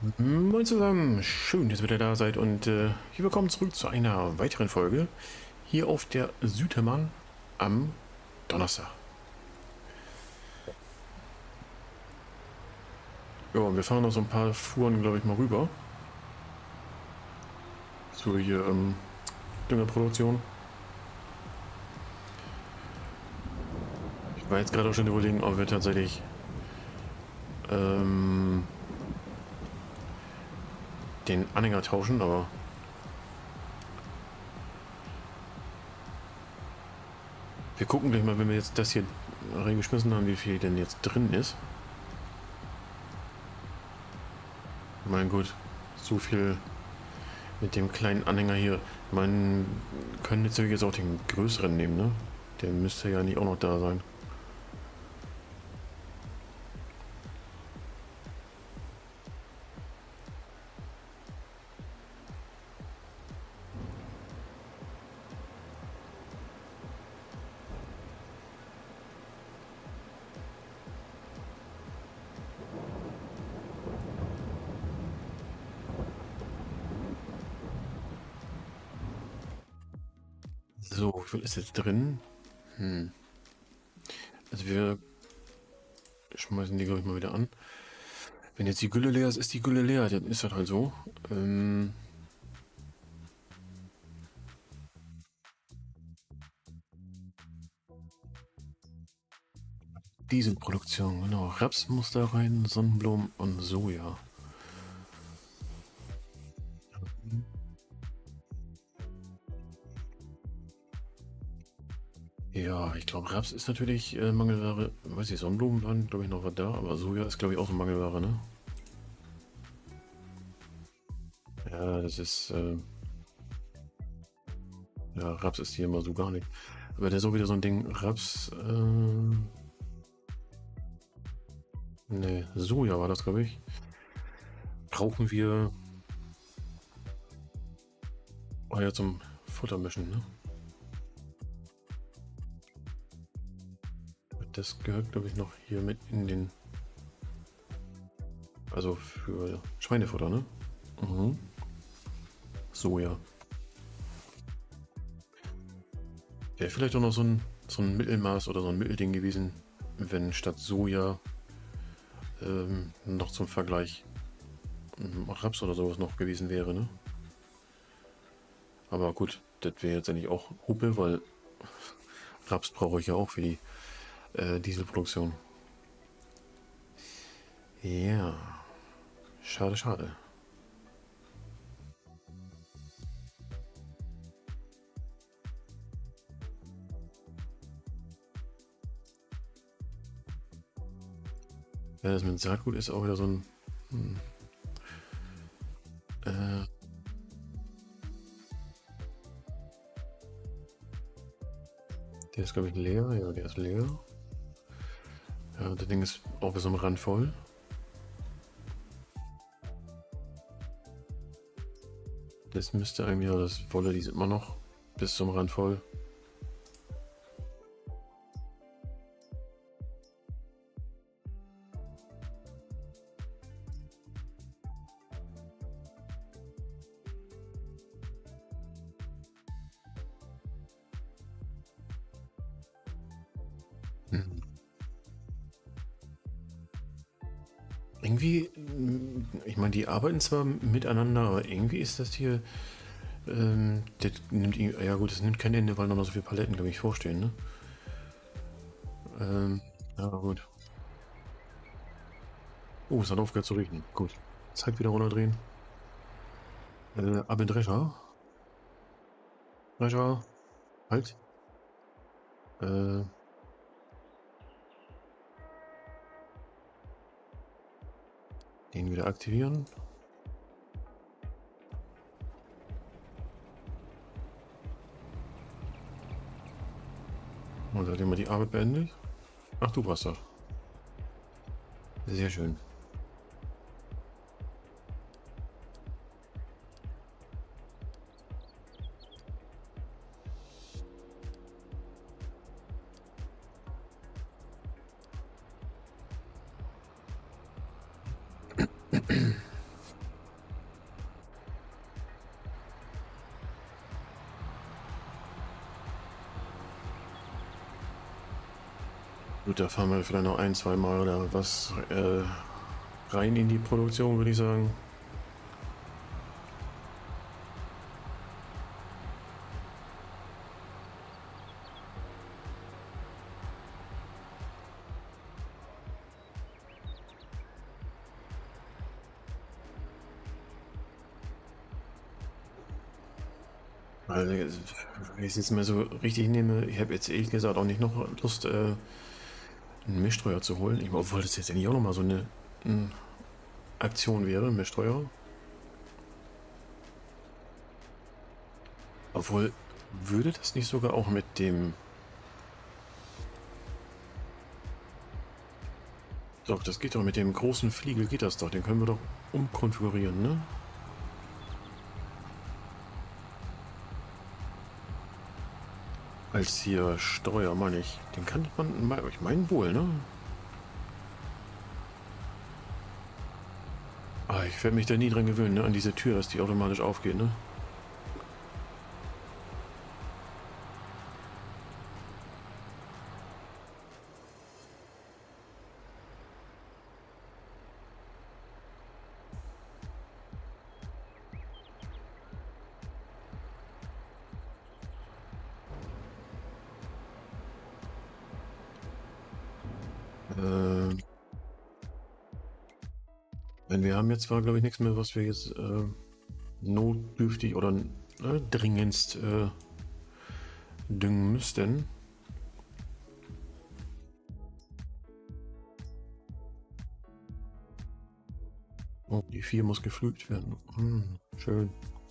Moin zusammen, schön, dass ihr wieder da seid und willkommen zurück zu einer weiteren Folge hier auf der Sütermann am Donnerstag. Ja, und wir fahren noch so ein paar Fuhren, glaube ich, mal rüber. So hier Düngerproduktion. Ich war jetzt gerade auch schon überlegen, ob wir tatsächlich den Anhänger tauschen, aber wir gucken gleich mal, wenn wir jetzt das hier reingeschmissen haben, wie viel denn jetzt drin ist. Mein Gott, so viel mit dem kleinen Anhänger hier. Man können natürlich jetzt auch den größeren nehmen, ne? Der müsste ja nicht auch noch da sein. So, wie viel ist jetzt drin? Also wir schmeißen die, glaube ich, mal wieder an. Wenn jetzt die Gülle leer ist, ist die Gülle leer. Dann ist das halt so. Dieselproduktion, genau. Raps muss da rein, Sonnenblumen und Soja. Ja, ich glaube, Raps ist natürlich Mangelware. Weiß ich, Sonnenblumen waren, glaube ich, noch was da, aber Soja ist, glaube ich, auch so Mangelware, ne? Ja, das ist. Ja, Raps ist hier immer so gar nicht. Aber der ist auch wieder so ein Ding. Raps. Ne, Soja war das, glaube ich. Brauchen wir. Oh ja, zum Futtermischen, ne? Das gehört, glaube ich, noch hier mit in den. Also für Schweinefutter, ne? Mhm. Soja. Wäre vielleicht auch noch so ein Mittelmaß oder so ein Mittelding gewesen, wenn statt Soja noch zum Vergleich Raps oder sowas noch gewesen wäre, ne? Aber gut, das wäre jetzt eigentlich auch Hupe, weil Raps brauche ich ja auch für die Dieselproduktion. Ja, schade, schade. Ja, das mit Saatgut ist auch wieder so ein. Äh, Der ist, glaube ich, leer. Ja, der ist leer. Ja, das Ding ist auch bis zum Rand voll. Das müsste eigentlich, ja, das Wolle, die ist immer noch bis zum Rand voll. Hm. Irgendwie, ich meine, die arbeiten zwar miteinander, aber irgendwie ist das hier, das nimmt, ja gut, das nimmt kein Ende, weil noch so viele Paletten, glaube ich, vorstehen, ne? Ja gut. Oh, es hat aufgehört zu regnen. Gut. Zeit wieder runterdrehen. Ab in Drescher. Drescher. Halt. Äh, Den wieder aktivieren. Und seitdem wir die Arbeit beendet. Ach, du warst das. Sehr schön. Gut, da fahren wir vielleicht noch ein, zwei Mal oder was rein in die Produktion, würde ich sagen. Also, wenn ich es jetzt mal so richtig nehme, ich habe jetzt ehrlich gesagt auch nicht noch Lust, einen Mischstreuer zu holen. Obwohl das jetzt eigentlich auch nochmal so eine Aktion wäre, ein Mischstreuer. Obwohl, würde das nicht sogar auch mit dem... Doch, das geht doch mit dem großen Fliegel, geht das doch. Den können wir doch umkonfigurieren, ne? Als hier Steuer, meine ich. Den kann man, ich meine wohl, ne? Ah, ich werde mich da nie dran gewöhnen, ne? An diese Tür, dass die automatisch aufgeht, ne? Denn wir haben jetzt zwar, glaube ich, nichts mehr, was wir jetzt notdürftig oder dringendst düngen müssten. Oh, die 4 muss geflügt werden. Schön.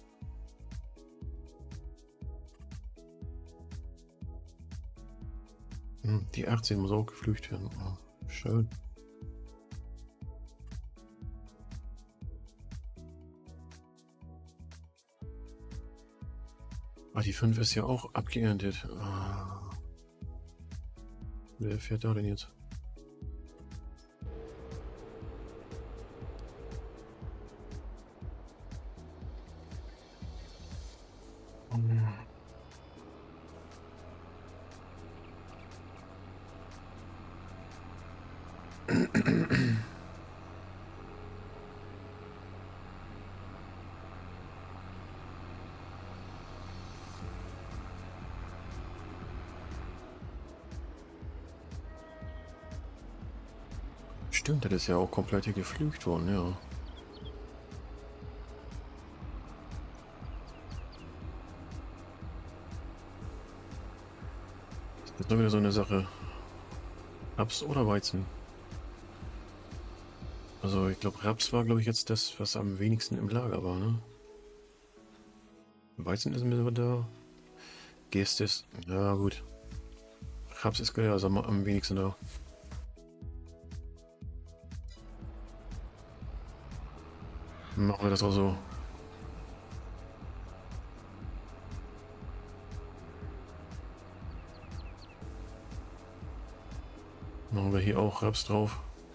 Die 18 muss auch geflügt werden. Oh, schön. Ah, die 5 ist ja auch abgeerntet. Ah. Wer fährt da denn jetzt? Stimmt, das ist ja auch komplett hier geflügt worden, ja. Das ist doch wieder so eine Sache. Raps oder Weizen? Also ich glaube, Raps war, glaube ich, jetzt das, was am wenigsten im Lager war, ne? Weizen ist mir da. Gestes, ja gut. Raps ist ja also am wenigsten da. Machen wir das auch so. Machen wir hier auch Raps drauf.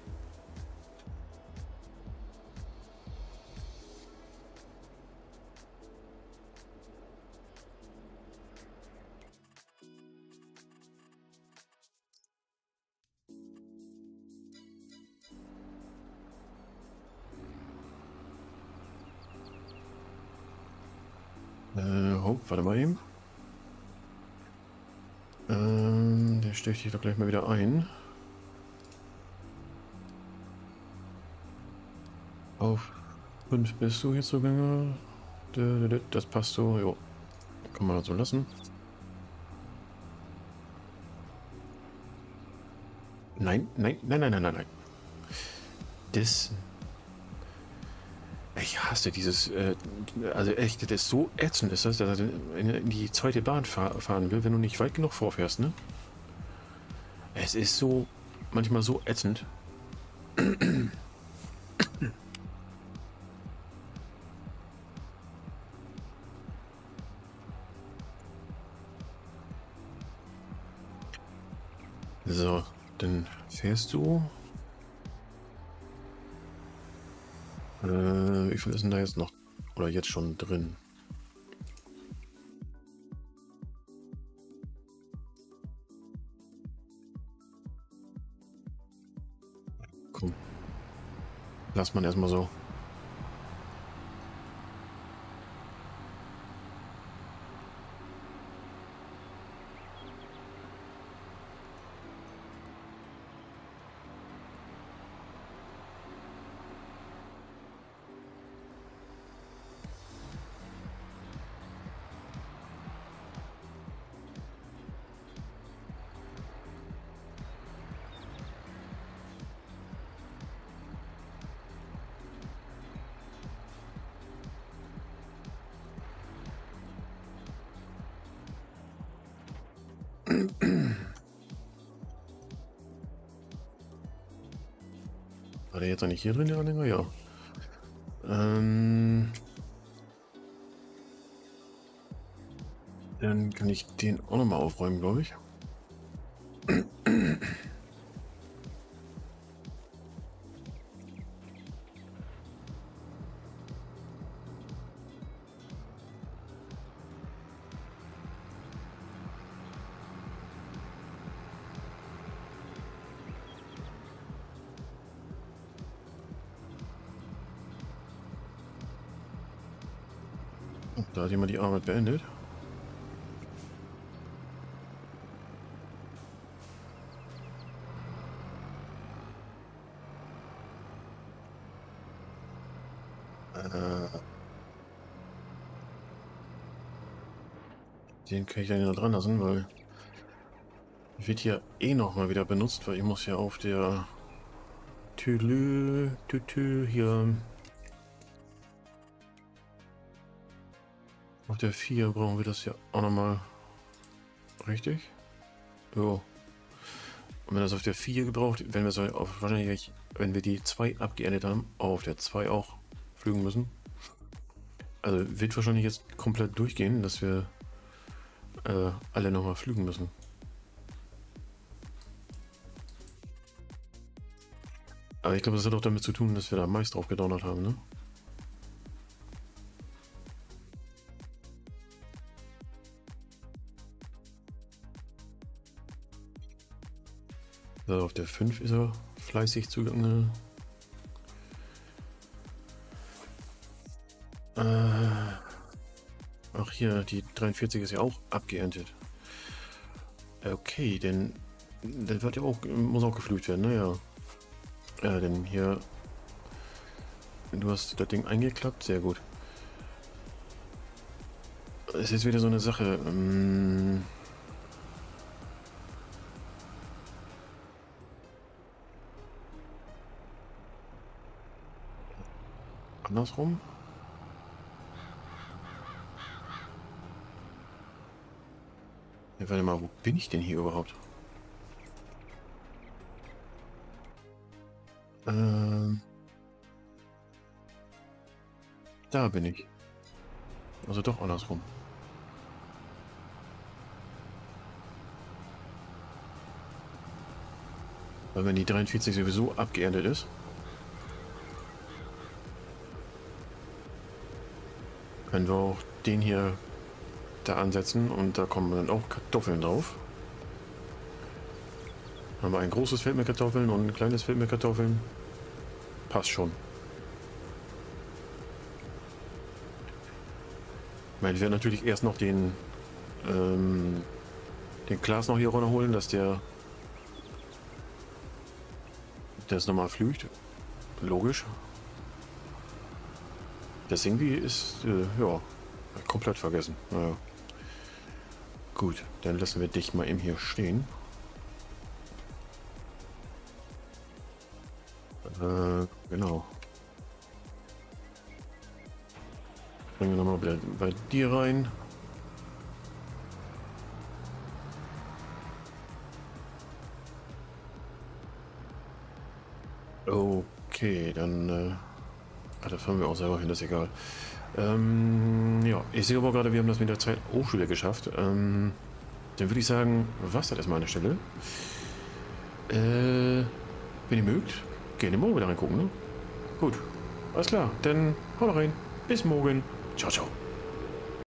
Oh, warte mal eben. Der stößt sich doch gleich mal wieder ein. Auf 5 bist du jetzt sogar. Das passt so, jo. Kann man das so lassen. Nein, nein, nein, nein, nein, nein, nein. Das... Ich hasse dieses, also echt, das ist so ätzend, ist das, dass er in die zweite Bahn fahren will, wenn du nicht weit genug vorfährst, ne? Es ist so, manchmal so ätzend. So, dann fährst du. Wie viel ist denn da jetzt noch? Oder jetzt schon drin? Lasst man erstmal so. War der jetzt eigentlich hier drin, der Anhänger? Ja. Dann kann ich den auch nochmal aufräumen, glaube ich. Da hat jemand die Arbeit beendet. Den kann ich dann ja dran lassen, weil wird hier eh noch mal wieder benutzt, weil ich muss ja auf der hier auf der 4 brauchen wir das ja auch noch mal richtig. Jo. Und wenn das auf der 4 gebraucht, wenn wir es auf wahrscheinlich, wenn wir die 2 abgeendet haben, auch auf der 2 auch flügen müssen. Also wird wahrscheinlich jetzt komplett durchgehen, dass wir alle nochmal flügen müssen. Aber ich glaube, das hat auch damit zu tun, dass wir da meist drauf gedonnert haben, ne? So, auf der 5 ist er fleißig zugegangen. Ach hier, die 43 ist ja auch abgeerntet. Okay, denn das wird ja auch, muss auch geflügt werden, naja. Ja, denn hier, du hast das Ding eingeklappt, sehr gut. Es ist wieder so eine Sache. Andersrum. Ja, warte mal, wo bin ich denn hier überhaupt? Da bin ich. Also doch andersrum. Weil wenn die 43 sowieso abgeerntet ist, können wir auch den hier da ansetzen und da kommen dann auch Kartoffeln drauf. Haben wir ein großes Feld mit Kartoffeln und ein kleines Feld mit Kartoffeln. Passt schon. Ich meine, ich werde natürlich erst noch den Glas noch hier runterholen, dass der das nochmal flügt. Logisch. Das irgendwie ist, ja, komplett vergessen. Naja. Gut, dann lassen wir dich mal eben hier stehen. Genau. Bringen wir nochmal bei dir rein. Okay, dann das fahren wir auch selber hin, das ist egal. Ja, ich sehe aber gerade, wir haben das mit der Zeit auch schon wieder geschafft. Dann würde ich sagen, was das erstmal an der Stelle. Wenn ihr mögt, gerne morgen wieder reingucken, ne? Gut, alles klar, dann haut rein. Bis morgen. Ciao, ciao.